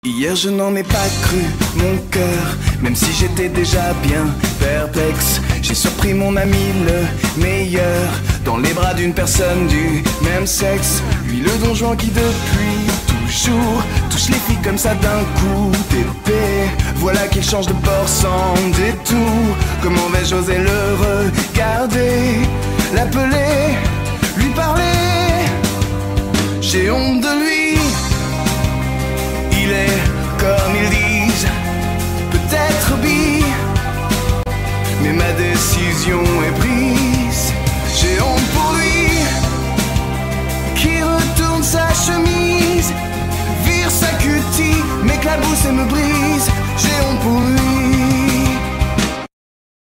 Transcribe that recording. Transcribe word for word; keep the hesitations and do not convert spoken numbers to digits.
Hier je n'en ai pas cru, mon cœur, même si j'étais déjà bien perplexe. J'ai surpris mon ami le meilleur dans les bras d'une personne du même sexe. Lui le Don Juan qui depuis toujours touche les filles comme ça d'un coup d'épée. Voilà qu'il change de port sans détour. Comment vais-je oser le regarder, l'appeler, lui parler? J'ai honte de lui. Il est, comme ils disent, peut-être bi, mais ma décision est prise. J'ai honte pour lui, qui retourne sa chemise, vire sa cutie, m'éclabousse et me brise.